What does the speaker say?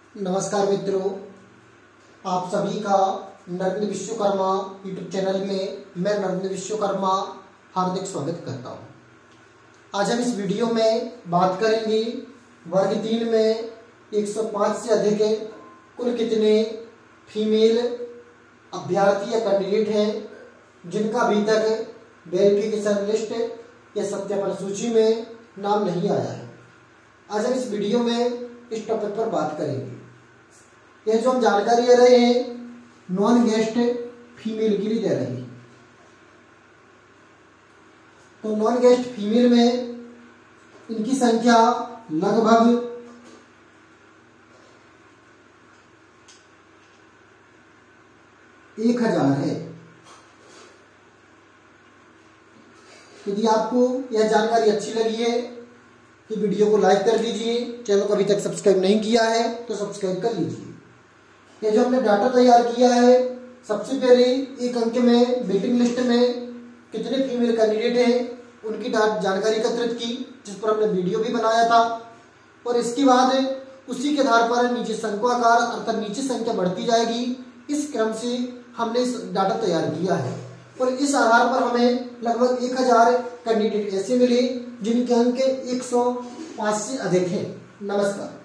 नमस्कार मित्रों, आप सभी का नरेंद्र विश्वकर्मा यूट्यूब चैनल में मैं नरेंद्र विश्वकर्मा हार्दिक स्वागत करता हूं। आज हम इस वीडियो में बात करेंगे वर्ग 3 में 105 से अधिक कुल कितने फीमेल अभ्यर्थी या कैंडिडेट हैं जिनका अभी तक वेरिफिकेशन लिस्ट या सत्यापन सूची में नाम नहीं आया है। आज हम इस वीडियो में इस टॉपिक पर बात करेंगे। यह जो हम जानकारी ले रहे हैं नॉन गेस्ट फीमेल के लिए दे रहे हैं। तो नॉन गेस्ट फीमेल में इनकी संख्या लगभग 1000 है। यदि आपको यह जानकारी अच्छी लगी है तो वीडियो को लाइक कर दीजिए। चैनल को अभी तक सब्सक्राइब नहीं किया है तो सब्सक्राइब कर लीजिए। ये जो हमने डाटा तैयार किया है, सबसे पहले एक अंक में वेटिंग लिस्ट में कितने फीमेल कैंडिडेट हैं उनकी जानकारी एकत्रित की, जिस पर हमने वीडियो भी बनाया था। और इसके बाद उसी के आधार पर नीचे संख्याकार अर्थात नीचे संख्या बढ़ती जाएगी। इस क्रम से हमने इस डाटा तैयार किया है और इस आधार पर हमें लगभग 1000 कैंडिडेट ऐसे मिले जिनके अंक 105 से अधिक हैं। नमस्कार।